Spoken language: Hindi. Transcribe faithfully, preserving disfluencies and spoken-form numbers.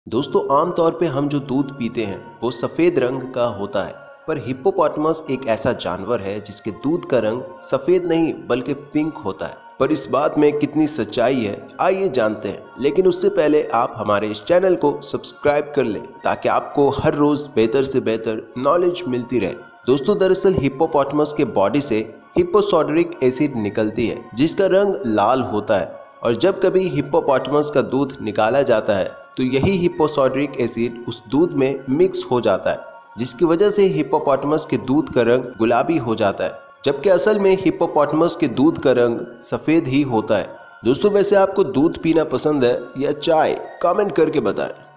दोस्तों आमतौर पे हम जो दूध पीते हैं वो सफ़ेद रंग का होता है, पर हिप्पोपोटामस एक ऐसा जानवर है जिसके दूध का रंग सफ़ेद नहीं बल्कि पिंक होता है। पर इस बात में कितनी सच्चाई है आइए जानते हैं, लेकिन उससे पहले आप हमारे इस चैनल को सब्सक्राइब कर लें ताकि आपको हर रोज़ बेहतर से बेहतर नॉलेज मिलती रहे। दोस्तों दरअसल हिप्पोपोटामस के बॉडी से हिप्पोसोडरिक एसिड निकलती है जिसका रंग लाल होता है, और जब कभी हिप्पोपोटामस का दूध निकाला जाता है तो यही हिप्पोसोडरिक एसिड उस दूध में मिक्स हो जाता है, जिसकी वजह से हिप्पोपोटामस के दूध का रंग गुलाबी हो जाता है, जबकि असल में हिप्पोपोटामस के दूध का रंग सफ़ेद ही होता है। दोस्तों वैसे आपको दूध पीना पसंद है या चाय? कमेंट करके बताएं।